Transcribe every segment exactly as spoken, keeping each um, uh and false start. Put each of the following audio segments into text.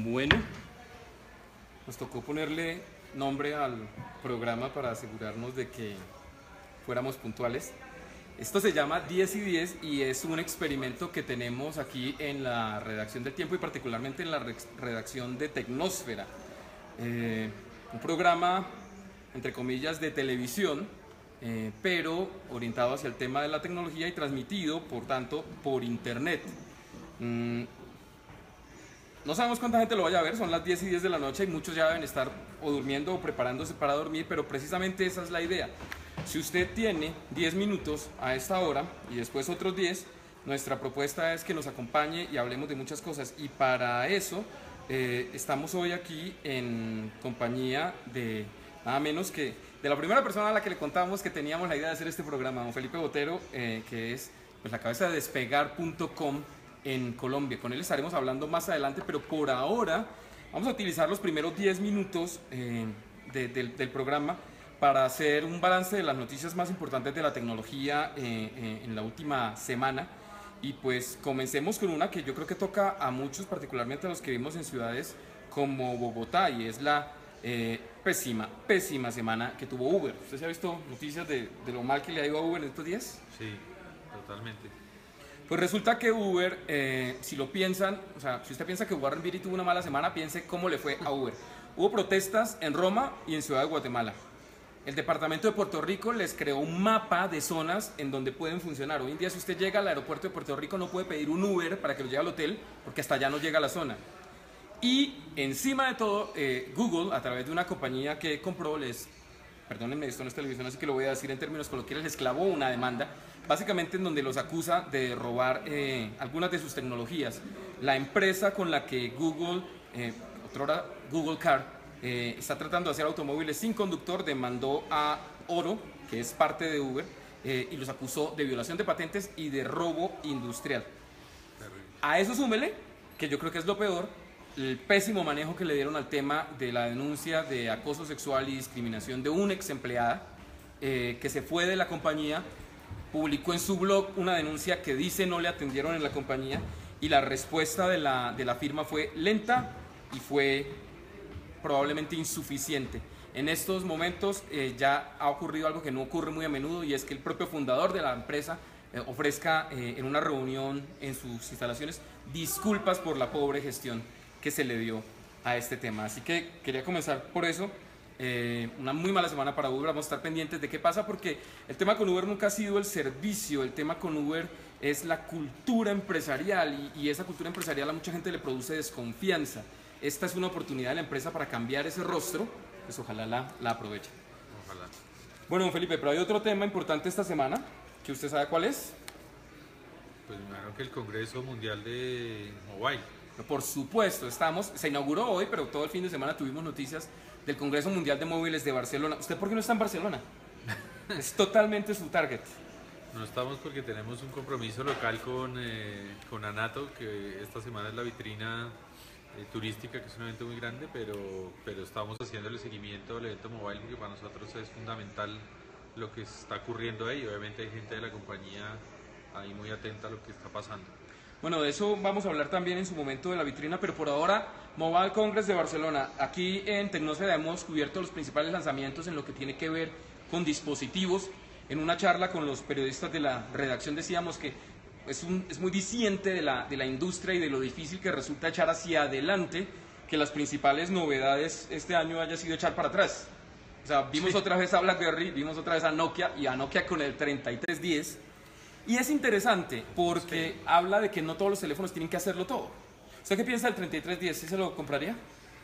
Bueno, nos tocó ponerle nombre al programa para asegurarnos de que fuéramos puntuales. Esto se llama diez y diez y es un experimento que tenemos aquí en la redacción del Tiempo y particularmente en la redacción de Tecnósfera. Eh, un programa, entre comillas, de televisión, eh, pero orientado hacia el tema de la tecnología y transmitido, por tanto, por internet. Mm, No sabemos cuánta gente lo vaya a ver, son las diez y diez de la noche y muchos ya deben estar o durmiendo o preparándose para dormir, pero precisamente esa es la idea. Si usted tiene diez minutos a esta hora y después otros diez, nuestra propuesta es que nos acompañe y hablemos de muchas cosas. Y para eso eh, estamos hoy aquí en compañía de nada menos que de la primera persona a la que le contamos que teníamos la idea de hacer este programa, don Felipe Botero, eh, que es pues, la cabeza de despegar punto com en Colombia. Con él estaremos hablando más adelante, pero por ahora vamos a utilizar los primeros diez minutos eh, de, del, del programa para hacer un balance de las noticias más importantes de la tecnología eh, eh, en la última semana. Y pues comencemos con una que yo creo que toca a muchos, particularmente a los que vivimos en ciudades como Bogotá, y es la eh, pésima, pésima semana que tuvo Uber. ¿Usted se ha visto noticias de, de lo mal que le ha ido a Uber en estos días? Sí, totalmente. Pues resulta que Uber, eh, si lo piensan, o sea, si usted piensa que Warren Beatty tuvo una mala semana, piense cómo le fue a Uber. Hubo protestas en Roma y en Ciudad de Guatemala. El departamento de Puerto Rico les creó un mapa de zonas en donde pueden funcionar. Hoy en día, si usted llega al aeropuerto de Puerto Rico, no puede pedir un Uber para que lo lleve al hotel, porque hasta allá no llega a la zona. Y encima de todo, eh, Google, a través de una compañía que compró, les, perdónenme, esto no es televisión, así que lo voy a decir en términos coloquiales, les clavó una demanda, básicamente en donde los acusa de robar eh, algunas de sus tecnologías. La empresa con la que Google, eh, otrora Google Car, eh, está tratando de hacer automóviles sin conductor, demandó a Oro, que es parte de Uber, eh, y los acusó de violación de patentes y de robo industrial. Terrible. A eso súmele, que yo creo que es lo peor, el pésimo manejo que le dieron al tema de la denuncia de acoso sexual y discriminación de una ex empleada eh, que se fue de la compañía, publicó en su blog una denuncia que dice no le atendieron en la compañía y la respuesta de la, de la firma fue lenta y fue probablemente insuficiente. En estos momentos eh, ya ha ocurrido algo que no ocurre muy a menudo y es que el propio fundador de la empresa eh, ofrezca eh, en una reunión en sus instalaciones disculpas por la pobre gestión que se le dio a este tema. Así que quería comenzar por eso. Eh, una muy mala semana para Uber, vamos a estar pendientes de qué pasa porque el tema con Uber nunca ha sido el servicio, el tema con Uber es la cultura empresarial y, y esa cultura empresarial a mucha gente le produce desconfianza. Esta es una oportunidad de la empresa para cambiar ese rostro, pues ojalá la, la aproveche. Ojalá. Bueno, don Felipe, pero hay otro tema importante esta semana, que usted sabe cuál es. Pues me imagino que el Congreso Mundial de Mobile. Por supuesto, estamos, se inauguró hoy, pero todo el fin de semana tuvimos noticias del Congreso Mundial de Móviles de Barcelona. ¿Usted por qué no está en Barcelona? Es totalmente su target. No estamos porque tenemos un compromiso local con, eh, con Anato, que esta semana es la vitrina eh, turística, que es un evento muy grande, pero, pero estamos haciendo el seguimiento del evento mobile porque para nosotros es fundamental lo que está ocurriendo ahí. Obviamente hay gente de la compañía ahí muy atenta a lo que está pasando. Bueno, de eso vamos a hablar también en su momento de la vitrina, pero por ahora, Mobile Congress de Barcelona. Aquí en Tecnosfera hemos cubierto los principales lanzamientos en lo que tiene que ver con dispositivos. En una charla con los periodistas de la redacción decíamos que es, un, es muy diciente de la, de la industria y de lo difícil que resulta echar hacia adelante que las principales novedades este año haya sido echar para atrás. O sea, vimos sí. otra vez a BlackBerry, vimos otra vez a Nokia y a Nokia con el treinta y tres diez. Y es interesante porque sí. habla de que no todos los teléfonos tienen que hacerlo todo. ¿Usted qué piensa del treinta y tres diez? ¿Sí se lo compraría?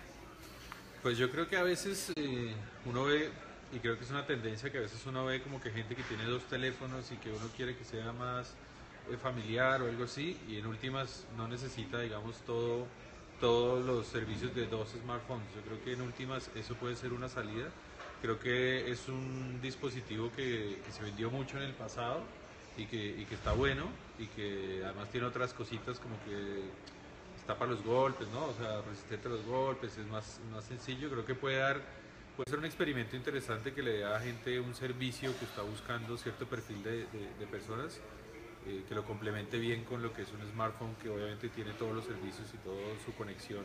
Pues yo creo que a veces eh, uno ve, y creo que es una tendencia que a veces uno ve como que gente que tiene dos teléfonos y que uno quiere que sea más eh, familiar o algo así, y en últimas no necesita, digamos, todo, todos los servicios de dos smartphones. Yo creo que en últimas eso puede ser una salida. Creo que es un dispositivo que, que se vendió mucho en el pasado. Y que, y que está bueno y que además tiene otras cositas como que está para los golpes, ¿no? O sea, resistente a los golpes, es más, más sencillo. Creo que puede dar, puede ser un experimento interesante que le dé a la gente un servicio que está buscando cierto perfil de, de, de personas eh, que lo complemente bien con lo que es un smartphone que obviamente tiene todos los servicios y toda su conexión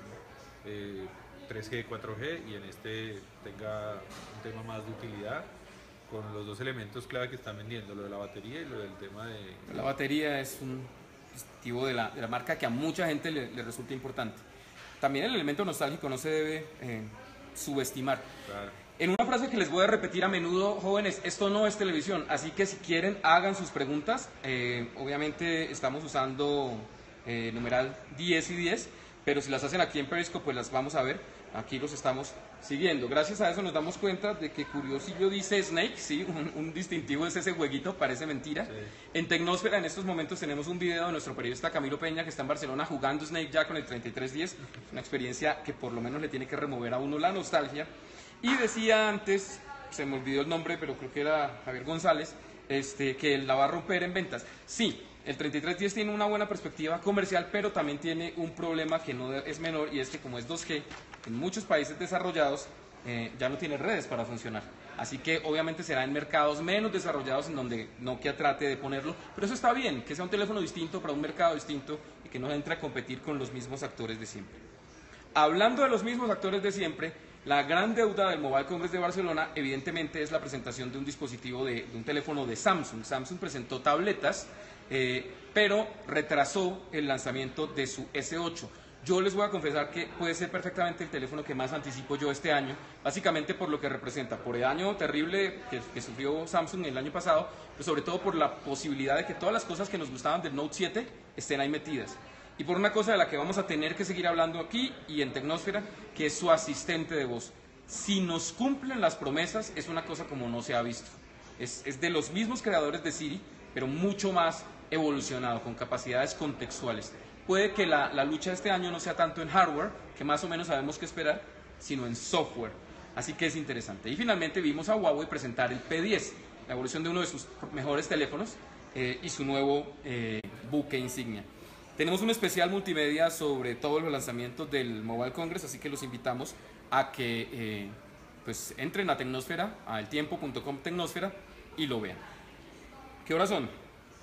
eh, tres G, cuatro G, y en este tenga un tema más de utilidad con los dos elementos clave que están vendiendo, lo de la batería y lo del tema de... La batería es un dispositivo de la, de la marca que a mucha gente le, le resulta importante. También el elemento nostálgico no se debe eh, subestimar. Claro. En una frase que les voy a repetir a menudo, jóvenes, esto no es televisión, así que si quieren hagan sus preguntas. Eh, obviamente estamos usando eh, numeral diez y diez, pero si las hacen aquí en Periscope pues las vamos a ver. Aquí los estamos siguiendo. Gracias a eso nos damos cuenta de que Curiosillo dice Snake, sí, un, un distintivo es ese jueguito, parece mentira. Sí. En Tecnósfera en estos momentos tenemos un video de nuestro periodista Camilo Peña que está en Barcelona jugando Snake ya con el treinta y tres diez, una experiencia que por lo menos le tiene que remover a uno la nostalgia. Y decía antes, se me olvidó el nombre, pero creo que era Javier González, este, que la va a romper en ventas. Sí, el treinta y tres diez tiene una buena perspectiva comercial, pero también tiene un problema que no es menor, y es que como es dos G, en muchos países desarrollados eh, ya no tiene redes para funcionar. Así que obviamente será en mercados menos desarrollados en donde Nokia trate de ponerlo, pero eso está bien, que sea un teléfono distinto para un mercado distinto y que no entre a competir con los mismos actores de siempre. Hablando de los mismos actores de siempre, la gran deuda del Mobile Congress de Barcelona evidentemente es la presentación de un dispositivo, de, de un teléfono de Samsung. Samsung presentó tabletas, eh, pero retrasó el lanzamiento de su ese ocho. Yo les voy a confesar que puede ser perfectamente el teléfono que más anticipo yo este año, básicamente por lo que representa, por el año terrible que, que sufrió Samsung el año pasado, pero sobre todo por la posibilidad de que todas las cosas que nos gustaban del Note siete estén ahí metidas. Y por una cosa de la que vamos a tener que seguir hablando aquí y en Tecnósfera, que es su asistente de voz. Si nos cumplen las promesas, es una cosa como no se ha visto. Es, es de los mismos creadores de Siri, pero mucho más evolucionado, con capacidades contextuales. Puede que la, la lucha de este año no sea tanto en hardware, que más o menos sabemos qué esperar, sino en software. Así que es interesante. Y finalmente vimos a Huawei presentar el P diez, la evolución de uno de sus mejores teléfonos eh, y su nuevo eh, buque insignia. Tenemos un especial multimedia sobre todos los lanzamientos del Mobile Congress, así que los invitamos a que eh, pues entren a Tecnósfera, a eltiempo punto com Tecnósfera, y lo vean. ¿Qué horas son?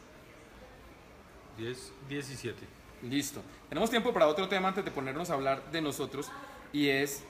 diez, diecisiete. Listo. Tenemos tiempo para otro tema antes de ponernos a hablar de nosotros, y es,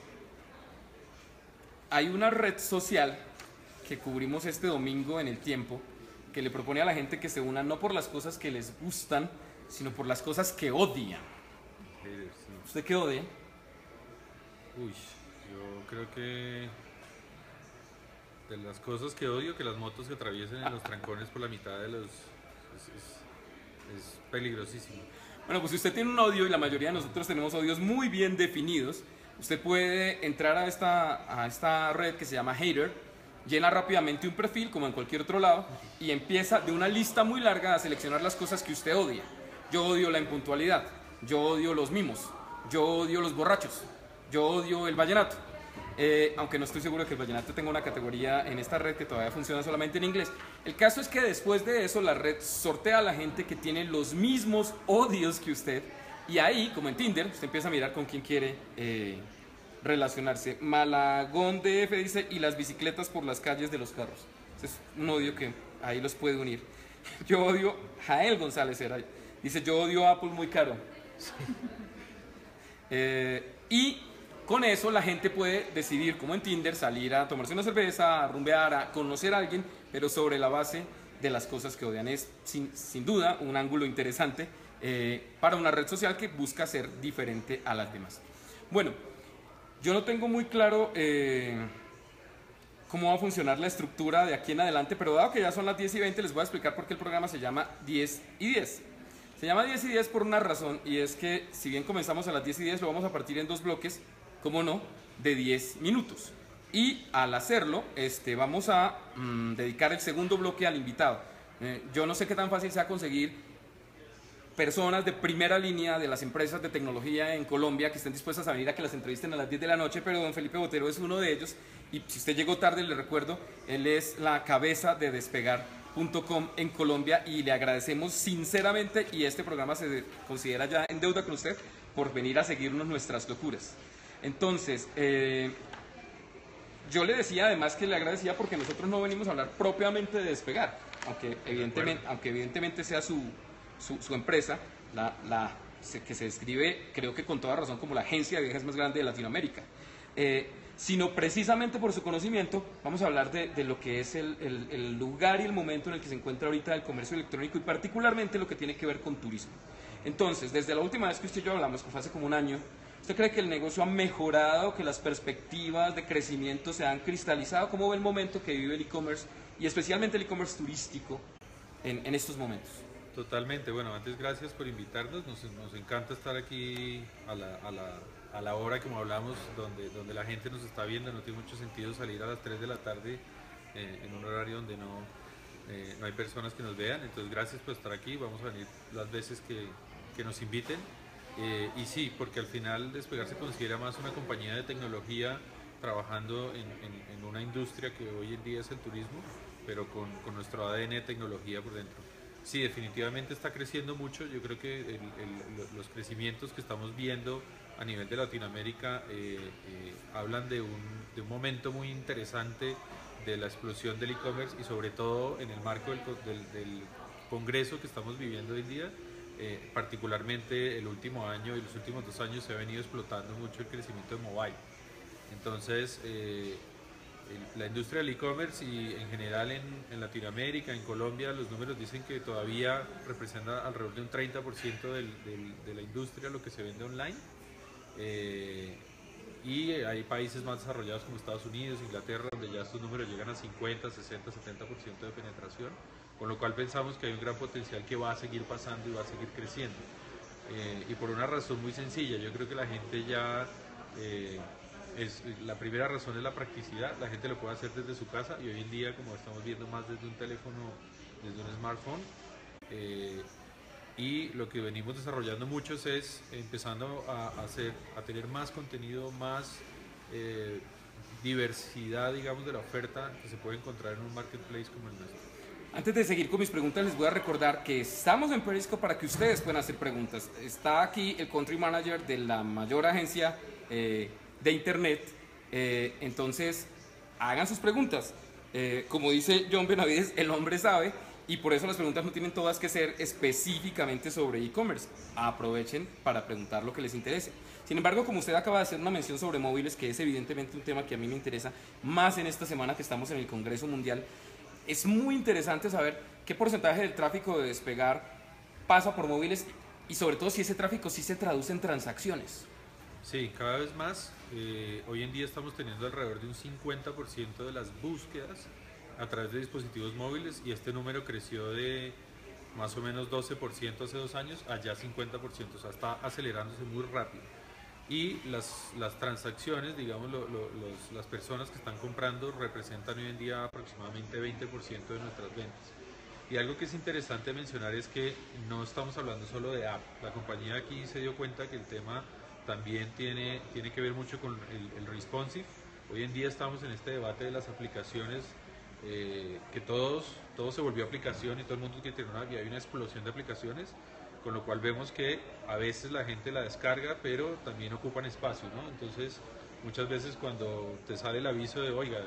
hay una red social que cubrimos este domingo en El Tiempo, que le propone a la gente que se una no por las cosas que les gustan, sino por las cosas que odian. ¿Usted qué odia? Uy, yo creo que de las cosas que odio, que las motos que atraviesen en los trancones por la mitad de los... es, es, es peligrosísimo. Bueno, pues si usted tiene un odio, y la mayoría de nosotros tenemos odios muy bien definidos, usted puede entrar a esta, a esta red que se llama Hater, llena rápidamente un perfil como en cualquier otro lado y empieza de una lista muy larga a seleccionar las cosas que usted odia. Yo odio la impuntualidad, yo odio los mimos, yo odio los borrachos, yo odio el vallenato. Eh, aunque no estoy seguro de que el vallenato tenga una categoría en esta red que todavía funciona solamente en inglés. El caso es que después de eso la red sortea a la gente que tiene los mismos odios que usted, y ahí, como en Tinder, usted empieza a mirar con quién quiere eh, relacionarse. Malagón D F dice, y las bicicletas por las calles de los carros. Ese es un odio que ahí los puede unir. Yo odio, Jael González era, dice, yo odio Apple muy caro. Sí. Eh, y con eso la gente puede decidir, como en Tinder, salir a tomarse una cerveza, a rumbear, a conocer a alguien, pero sobre la base de las cosas que odian. Es sin, sin duda un ángulo interesante eh, para una red social que busca ser diferente a las demás. Bueno, yo no tengo muy claro eh, cómo va a funcionar la estructura de aquí en adelante, pero dado que ya son las diez y veinte, les voy a explicar por qué el programa se llama diez y diez. Se llama diez y diez por una razón, y es que si bien comenzamos a las diez y diez, lo vamos a partir en dos bloques, como no, de diez minutos. Y al hacerlo, este, vamos a mmm, dedicar el segundo bloque al invitado. Eh, yo no sé qué tan fácil sea conseguir personas de primera línea de las empresas de tecnología en Colombia que estén dispuestas a venir a que las entrevisten a las diez de la noche, pero don Felipe Botero es uno de ellos. Y si usted llegó tarde, le recuerdo, él es la cabeza de despegar punto com en Colombia, y le agradecemos sinceramente, y este programa se considera ya en deuda con usted por venir a seguirnos nuestras locuras. Entonces, eh, yo le decía además que le agradecía porque nosotros no venimos a hablar propiamente de despegar, aunque evidentemente, aunque evidentemente sea su, su, su empresa, la, la, se, que se describe, creo que con toda razón, como la agencia de viajes más grande de Latinoamérica, eh, sino precisamente por su conocimiento. Vamos a hablar de, de lo que es el, el, el lugar y el momento en el que se encuentra ahorita el comercio electrónico y particularmente lo que tiene que ver con turismo. Entonces, desde la última vez que usted y yo hablamos, que fue hace como un año, ¿usted cree que el negocio ha mejorado, que las perspectivas de crecimiento se han cristalizado? ¿Cómo ve el momento que vive el e-commerce y especialmente el e-commerce turístico en, en estos momentos? Totalmente. Bueno, antes gracias por invitarnos. Nos, nos encanta estar aquí a la, a la, a la hora, como hablamos, donde, donde la gente nos está viendo. No tiene mucho sentido salir a las tres de la tarde eh, en un horario donde no, eh, no hay personas que nos vean. Entonces, gracias por estar aquí. Vamos a venir las veces que, que nos inviten. Eh, y sí, porque al final Despegar se considera más una compañía de tecnología trabajando en, en, en una industria que hoy en día es el turismo, pero con, con nuestro A D N de tecnología por dentro. Sí, definitivamente está creciendo mucho. Yo creo que el, el, los crecimientos que estamos viendo a nivel de Latinoamérica eh, eh, hablan de un, de un momento muy interesante de la explosión del e-commerce y sobre todo en el marco del, del, del congreso que estamos viviendo hoy en día. Eh, particularmente el último año y los últimos dos años se ha venido explotando mucho el crecimiento de mobile. Entonces, eh, el, la industria del e-commerce y en general en, en Latinoamérica, en Colombia, los números dicen que todavía representa alrededor de un treinta por ciento del, del, de la industria lo que se vende online. Eh, y hay países más desarrollados como Estados Unidos, Inglaterra, donde ya estos números llegan a cincuenta, sesenta, setenta por ciento de penetración, con lo cual pensamos que hay un gran potencial que va a seguir pasando y va a seguir creciendo. Eh, y por una razón muy sencilla, yo creo que la gente ya, eh, es, la primera razón es la practicidad, la gente lo puede hacer desde su casa y hoy en día, como estamos viendo más desde un teléfono, desde un smartphone, eh, y lo que venimos desarrollando muchos es empezando a, hacer, a tener más contenido, más eh, diversidad, digamos, de la oferta que se puede encontrar en un marketplace como el nuestro. Antes de seguir con mis preguntas, les voy a recordar que estamos en Periscope para que ustedes puedan hacer preguntas. Está aquí el Country Manager de la mayor agencia eh, de Internet. Eh, entonces, hagan sus preguntas. Eh, como dice John Benavides, el hombre sabe, y por eso las preguntas no tienen todas que ser específicamente sobre e-commerce. Aprovechen para preguntar lo que les interese. Sin embargo, como usted acaba de hacer una mención sobre móviles, que es evidentemente un tema que a mí me interesa, más en esta semana que estamos en el Congreso Mundial, es muy interesante saber qué porcentaje del tráfico de Despegar pasa por móviles y sobre todo si ese tráfico sí se traduce en transacciones. Sí, cada vez más. Eh, hoy en día estamos teniendo alrededor de un cincuenta por ciento de las búsquedas a través de dispositivos móviles y este número creció de más o menos doce por ciento hace dos años a ya cincuenta por ciento, o sea, está acelerándose muy rápido. Y las, las transacciones, digamos, lo, lo, los, las personas que están comprando representan hoy en día aproximadamente veinte por ciento de nuestras ventas. Y algo que es interesante mencionar es que no estamos hablando solo de app. La compañía aquí se dio cuenta que el tema también tiene, tiene que ver mucho con el, el responsive. Hoy en día estamos en este debate de las aplicaciones, eh, que todos, todo se volvió aplicación y todo el mundo quiere tener una, y hay una explosión de aplicaciones, con lo cual vemos que a veces la gente la descarga, pero también ocupan espacio, ¿no? Entonces, muchas veces cuando te sale el aviso de, oiga,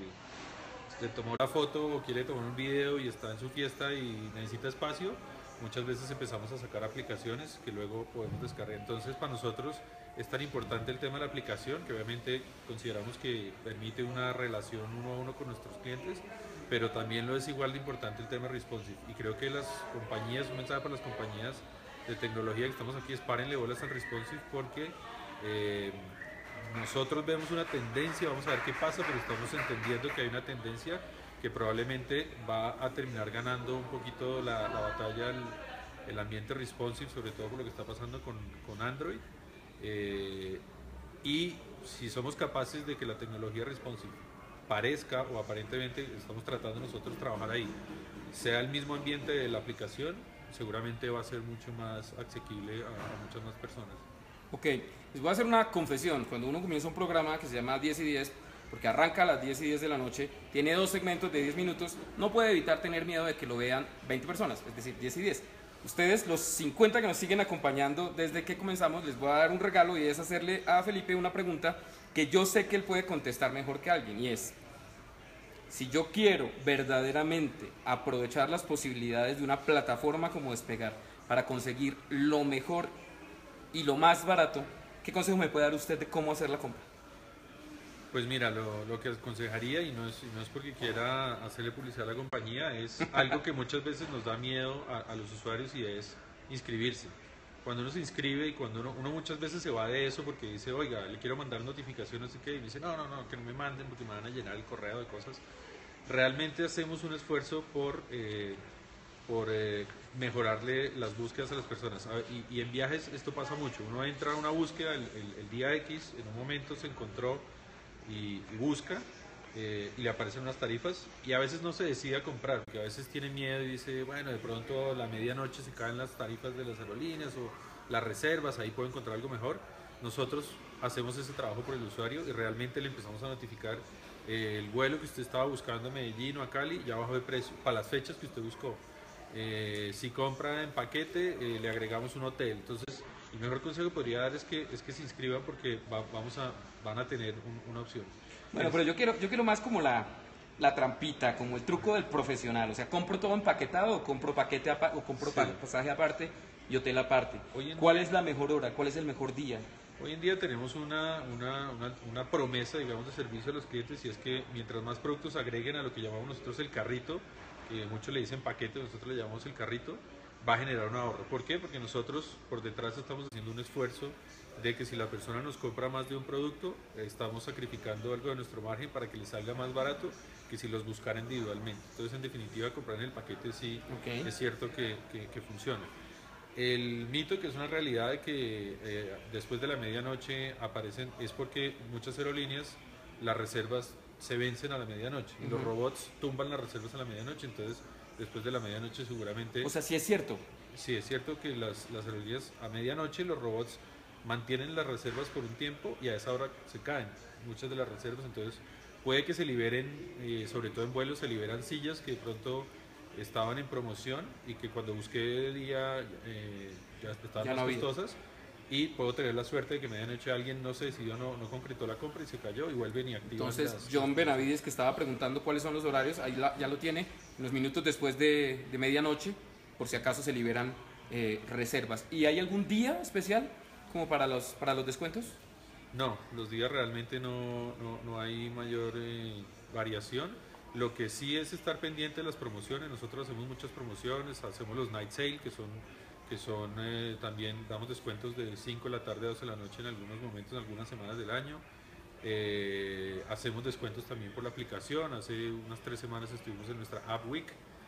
eh, usted tomó la foto o quiere tomar un video y está en su fiesta y necesita espacio, muchas veces empezamos a sacar aplicaciones que luego podemos descargar. Entonces, para nosotros es tan importante el tema de la aplicación, que obviamente consideramos que permite una relación uno a uno con nuestros clientes, pero también lo es igual de importante el tema responsive. Y creo que las compañías, un mensaje para las compañías de tecnología que estamos aquí es párenle bolas al responsive, porque eh, nosotros vemos una tendencia, vamos a ver qué pasa, pero estamos entendiendo que hay una tendencia que probablemente va a terminar ganando un poquito la, la batalla, el, el ambiente responsive, sobre todo por lo que está pasando con, con Android. Eh, y si somos capaces de que la tecnología responsive parezca, o aparentemente estamos tratando nosotros trabajar ahí, sea el mismo ambiente de la aplicación, seguramente va a ser mucho más asequible a, a muchas más personas. Ok, les voy a hacer una confesión. Cuando uno comienza un programa que se llama diez y diez, porque arranca a las diez y diez de la noche, tiene dos segmentos de diez minutos, no puede evitar tener miedo de que lo vean veinte personas, es decir, diez y diez. Ustedes, los cincuenta que nos siguen acompañando desde que comenzamos, les voy a dar un regalo y es hacerle a Felipe una pregunta que yo sé que él puede contestar mejor que alguien, y es: Si yo quiero verdaderamente aprovechar las posibilidades de una plataforma como Despegar para conseguir lo mejor y lo más barato, ¿qué consejo me puede dar usted de cómo hacer la compra? Pues mira, lo, lo que aconsejaría, y no, es, y no es porque quiera hacerle publicidad a la compañía, es algo que muchas veces nos da miedo a, a los usuarios y es inscribirse. Cuando uno se inscribe y cuando uno, uno muchas veces se va de eso porque dice, oiga, le quiero mandar notificaciones, así que, y me dice, no, no, no, que no me manden porque me van a llenar el correo de cosas. Realmente hacemos un esfuerzo por, eh, por eh, mejorarle las búsquedas a las personas. A ver, y, y en viajes esto pasa mucho. Uno entra a una búsqueda el, el, el día X, en un momento se encontró y, y busca eh, y le aparecen unas tarifas y a veces no se decide a comprar, porque a veces tiene miedo y dice, bueno, de pronto a la medianoche se caen las tarifas de las aerolíneas o las reservas, ahí puedo encontrar algo mejor. Nosotros hacemos ese trabajo por el usuario y realmente le empezamos a notificar eh, el vuelo que usted estaba buscando a Medellín o a Cali ya bajó de precio, para las fechas que usted buscó. Eh, si compra en paquete, eh, le agregamos un hotel. Entonces, el mejor consejo que podría dar es que, es que se inscriban porque va, vamos a, van a tener un, una opción. Bueno, pero yo quiero, yo quiero más como la, la trampita, como el truco del profesional. O sea, ¿compro todo empaquetado o compro paquete apa- o compro Sí. pasaje aparte y hotel aparte? Hoy en ¿Cuál día- es la mejor hora? ¿Cuál es el mejor día? Hoy en día tenemos una, una, una, una promesa, digamos, de servicio a los clientes y es que mientras más productos agreguen a lo que llamamos nosotros el carrito, que muchos le dicen paquete, nosotros le llamamos el carrito, va a generar un ahorro. ¿Por qué? Porque nosotros por detrás estamos haciendo un esfuerzo de que si la persona nos compra más de un producto, estamos sacrificando algo de nuestro margen para que le salga más barato que si los buscara individualmente. Entonces, en definitiva, comprar en el paquete sí Ok. es cierto que, que, que funciona. El mito, que es una realidad de que eh, después de la medianoche aparecen, es porque muchas aerolíneas, las reservas se vencen a la medianoche y los Ujú. robots tumban las reservas a la medianoche, entonces después de la medianoche seguramente, O sea, sí es cierto. sí es cierto que las, las aerolíneas a medianoche los robots mantienen las reservas por un tiempo y a esa hora se caen muchas de las reservas, entonces puede que se liberen, eh, sobre todo en vuelos, se liberan sillas que de pronto estaban en promoción y que cuando busqué de día eh, ya estaban Ya no más había. costosas y puedo tener la suerte de que medianoche alguien no se decidió, no, no concretó la compra y se cayó y vuelven y activan Entonces, las, John las- Benavides, que estaba preguntando cuáles son los horarios, ahí la- ya lo tiene, unos minutos después de, de medianoche, por si acaso se liberan eh, reservas. ¿Y hay algún día especial como para los, para los descuentos? No, los días realmente no, no, no hay mayor eh, variación. Lo que sí es estar pendiente de las promociones. Nosotros hacemos muchas promociones, hacemos los night sale, que son, que son eh, también damos descuentos de cinco de la tarde a doce de la noche en algunos momentos, en algunas semanas del año. Eh, hacemos descuentos también por la aplicación. Hace unas tres semanas estuvimos en nuestra App Week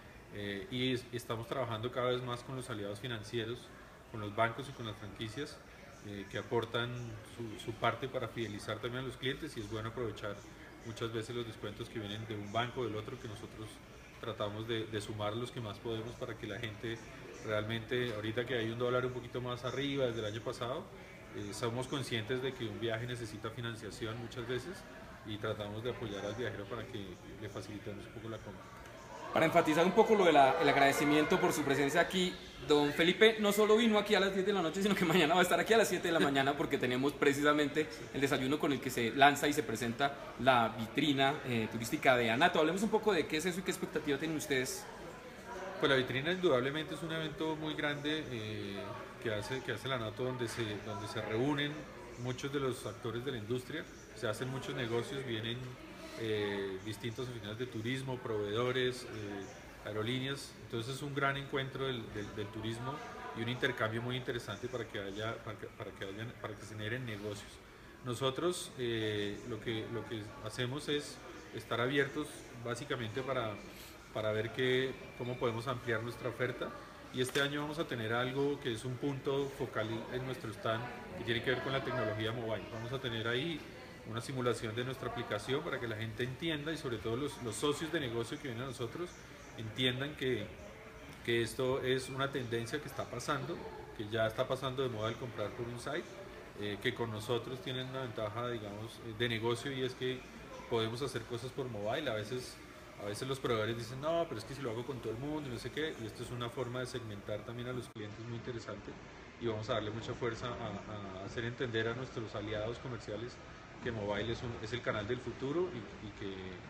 eh, y es- estamos trabajando cada vez más con los aliados financieros, con los bancos y con las franquicias eh, que aportan su, su parte para fidelizar también a los clientes y es bueno aprovechar muchas veces los descuentos que vienen de un banco o del otro que nosotros tratamos de, de sumar los que más podemos para que la gente realmente, ahorita que hay un dólar un poquito más arriba desde el año pasado, eh, somos conscientes de que un viaje necesita financiación muchas veces y tratamos de apoyar al viajero para que le facilitemos un poco la compra. Para enfatizar un poco lo del agradecimiento por su presencia aquí, don Felipe no solo vino aquí a las diez de la noche, sino que mañana va a estar aquí a las siete de la mañana porque tenemos precisamente el desayuno con el que se lanza y se presenta la vitrina eh, turística de Anato. Hablemos un poco de qué es eso y qué expectativa tienen ustedes. Pues la vitrina indudablemente es un evento muy grande eh, que hace que hace la Anato donde se donde se reúnen muchos de los actores de la industria, se hacen muchos negocios, vienen eh, distintas oficinas de turismo, proveedores, eh, aerolíneas, entonces es un gran encuentro del, del- del turismo y un intercambio muy interesante para que haya para que, para que hayan- para que se generen negocios. Nosotros eh, lo que lo que hacemos es estar abiertos básicamente para para ver qué, cómo podemos ampliar nuestra oferta. Y este año vamos a tener algo que es un punto focal en nuestro stand que tiene que ver con la tecnología mobile. Vamos a tener ahí una simulación de nuestra aplicación para que la gente entienda y sobre todo los, los socios de negocio que vienen a nosotros entiendan que, que esto es una tendencia que está pasando, que ya está pasando de moda el comprar por un site, eh, que con nosotros tienen una ventaja, digamos, eh, de negocio y es que podemos hacer cosas por mobile. A veces a veces los proveedores dicen, no, pero es que si lo hago con todo el mundo y no sé qué, y esto es una forma de segmentar también a los clientes muy interesante y vamos a darle mucha fuerza a, a hacer entender a nuestros aliados comerciales que mobile es, un, es el canal del futuro y, y, que,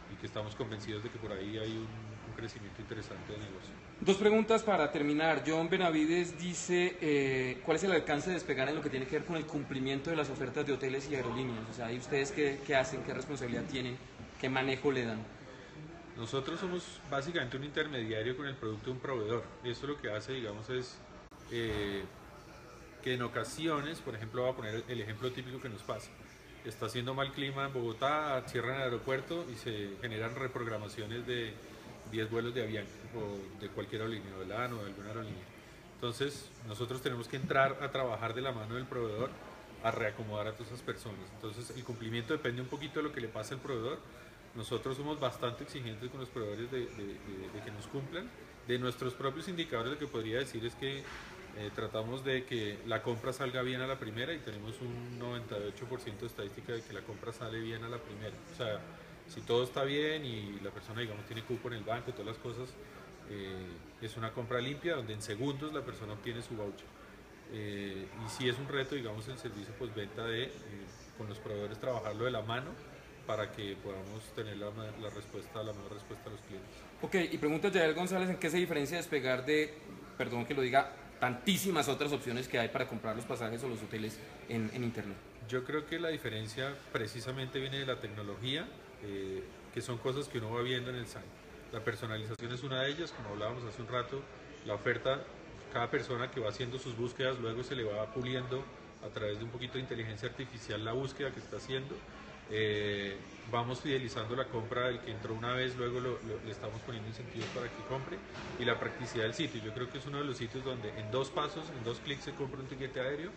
y que estamos convencidos de que por ahí hay un, un crecimiento interesante de negocio. Dos preguntas para terminar. John Benavides dice, eh, ¿cuál es el alcance de Despegar en lo que tiene que ver con el cumplimiento de las ofertas de hoteles y aerolíneas? O sea, ¿y ustedes qué, qué hacen, qué responsabilidad tienen, qué manejo le dan? Nosotros somos básicamente un intermediario con el producto de un proveedor. Esto lo que hace, digamos, es eh, que en ocasiones, por ejemplo, voy a poner el ejemplo típico que nos pasa. Está haciendo mal clima en Bogotá, cierran el aeropuerto y se generan reprogramaciones de diez vuelos de Avianca o de cualquier aerolínea, de la A N O o de alguna aerolínea. Entonces, nosotros tenemos que entrar a trabajar de la mano del proveedor a reacomodar a todas esas personas. Entonces, el cumplimiento depende un poquito de lo que le pase al proveedor. Nosotros somos bastante exigentes con los proveedores de, de, de, de que nos cumplan. De nuestros propios indicadores, lo que podría decir es que eh, tratamos de que la compra salga bien a la primera y tenemos un noventa y ocho por ciento de estadística de que la compra sale bien a la primera. O sea, si todo está bien y la persona, digamos, tiene cupo en el banco y todas las cosas, eh, es una compra limpia donde en segundos la persona obtiene su voucher. Eh, y si es un reto, digamos, el servicio postventa de, eh, con los proveedores, trabajarlo de la mano para que podamos tener la, la respuesta, la mejor respuesta a los clientes. Ok, y pregunta Yael González, ¿en qué se diferencia Despegar de, perdón que lo diga, tantísimas otras opciones que hay para comprar los pasajes o los hoteles en, en internet? Yo creo que la diferencia precisamente viene de la tecnología, eh, que son cosas que uno va viendo en el site. La personalización es una de ellas, como hablábamos hace un rato, la oferta, cada persona que va haciendo sus búsquedas luego se le va puliendo a través de un poquito de inteligencia artificial la búsqueda que está haciendo. Eh, vamos fidelizando la compra del que entró una vez, luego lo, lo, le estamos poniendo incentivos para que compre, y la practicidad del sitio. Yo creo que es uno de los sitios donde en dos pasos, en dos clics se compra un tiquete aéreo,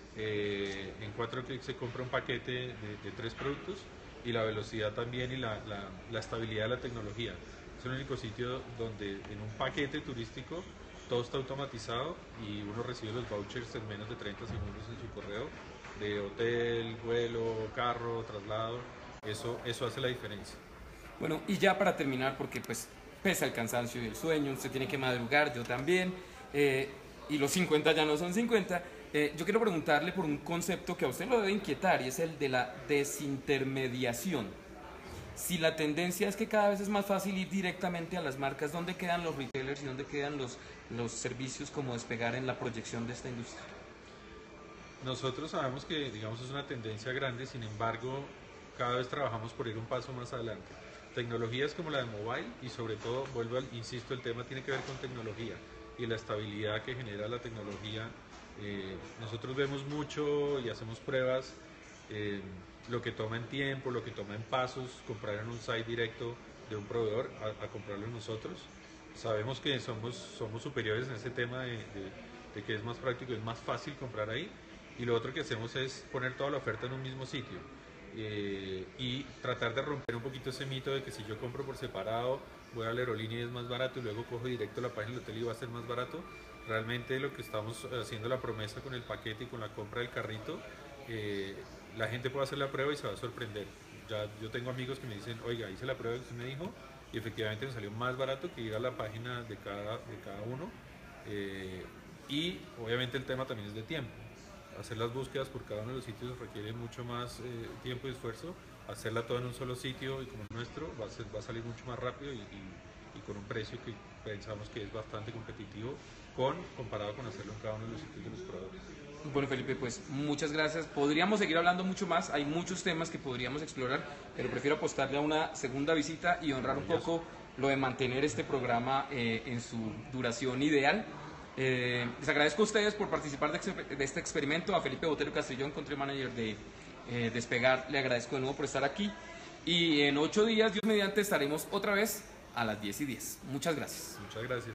eh, en cuatro clics se compra un paquete de, de tres productos, y la velocidad también y la, la, la estabilidad de la tecnología. Es el único sitio donde en un paquete turístico todo está automatizado y uno recibe los vouchers en menos de treinta segundos en su correo, de hotel, vuelo, carro, traslado. Eso, eso hace la diferencia. Bueno, y ya para terminar, porque pues pesa el cansancio y el sueño, usted tiene que madrugar, yo también, eh, y los cincuenta ya no son cincuenta, eh, yo quiero preguntarle por un concepto que a usted lo debe inquietar, y es el de la desintermediación. Si la tendencia es que cada vez es más fácil ir directamente a las marcas, ¿dónde quedan los retailers y dónde quedan los, los servicios como Despegar en la proyección de esta industria? Nosotros sabemos que, digamos, es una tendencia grande, sin embargo, cada vez trabajamos por ir un paso más adelante. Tecnologías como la de mobile y sobre todo, vuelvo al, insisto, el tema tiene que ver con tecnología y la estabilidad que genera la tecnología. Eh, nosotros vemos mucho y hacemos pruebas, eh, lo que toma en tiempo, lo que toma en pasos, comprar en un site directo de un proveedor a, a comprarlo nosotros. Sabemos que somos, somos superiores en ese tema de, de, de que es más práctico, es más fácil comprar ahí. Y lo otro que hacemos es poner toda la oferta en un mismo sitio eh, y tratar de romper un poquito ese mito de que si yo compro por separado, voy a la aerolínea y es más barato y luego cojo directo la página del hotel y va a ser más barato. Realmente lo que estamos haciendo, la promesa con el paquete y con la compra del carrito, eh, la gente puede hacer la prueba y se va a sorprender. Ya yo tengo amigos que me dicen, oiga, hice la prueba que usted me dijo y efectivamente me salió más barato que ir a la página de cada, de cada uno. Eh, y obviamente el tema también es de tiempo. Hacer las búsquedas por cada uno de los sitios requiere mucho más eh, tiempo y esfuerzo. Hacerla todo en un solo sitio y como el nuestro va a, ser, va a salir mucho más rápido y, y, y con un precio que pensamos que es bastante competitivo con, comparado con hacerlo en cada uno de los sitios de los proveedores. Bueno, Felipe, pues muchas gracias. Podríamos seguir hablando mucho más, hay muchos temas que podríamos explorar, pero prefiero apostarle a una segunda visita y honrar un poco lo de mantener este programa eh, en su duración ideal. Eh, les agradezco a ustedes por participar de, de este experimento. A Felipe Botero Castrillón, Country Manager de eh, Despegar, le agradezco de nuevo por estar aquí. Y en ocho días, Dios mediante, estaremos otra vez a las diez y diez. Muchas gracias. Muchas gracias.